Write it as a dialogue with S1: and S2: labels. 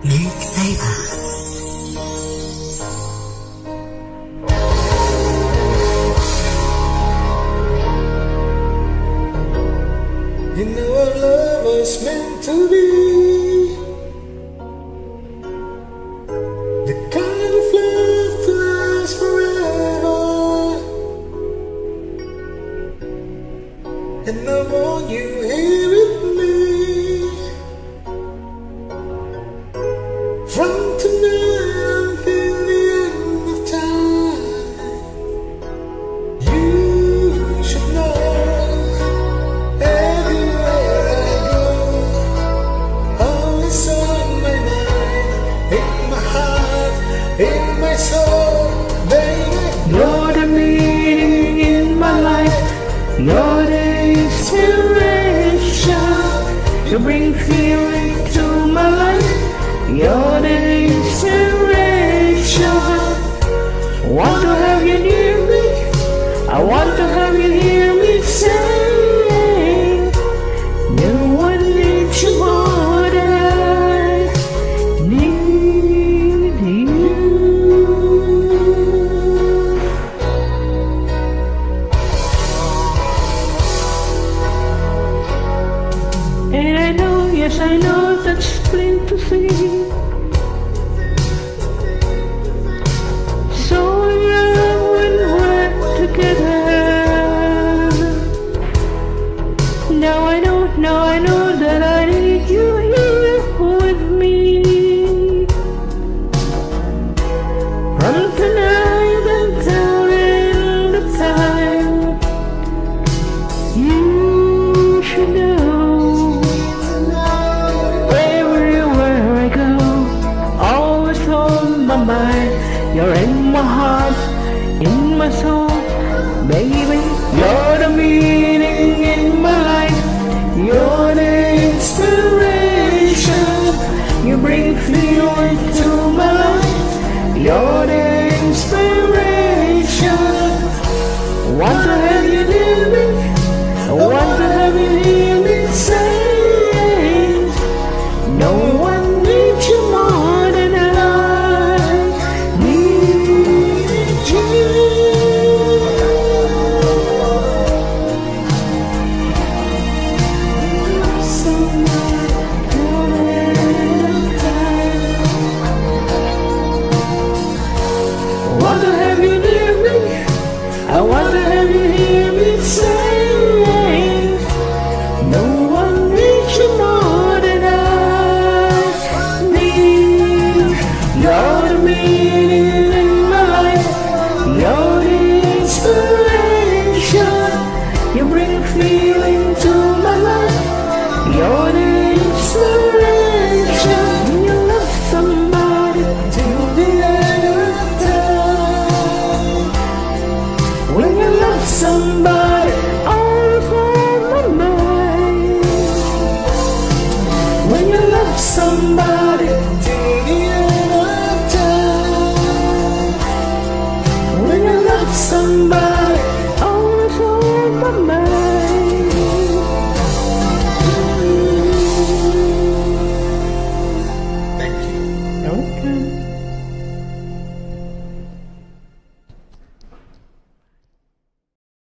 S1: Mattleba.
S2: You know our love was meant to be, the kind of love to last forever. And I want you here with me, from tonight until the end of time. You should know, everywhere I go, always on my mind, in my heart, in my soul, baby.
S3: You're the meaning in my life, you're the inspiration. You bring feeling to my life, you're the inspiration. Want to have you near me, I want to have you hear me say, no one needs you more than I need you. And I know, yes I know, that's plain to see. So in love when we're together. Now I know that I need you here with me. From tonight until the end of time. You should know, everywhere I go, always on my mind. You're in my heart, in my soul, baby. You're the meaning in my life, you're the inspiration. You bring feeling to my life, you're the inspiration. Want to have you near me, I want to have you hear me say, no one needs you more than I need you. Want to have you near me, I want to have you hear me say, no one needs you more than I need. You're the meaning in my life, you're the inspiration. You bring feeling to my life, you're the inspiration. When you love somebody till the end of time, when you love somebody, always on my mind. When you love somebody till the end of time, when you love somebody, always on my mind.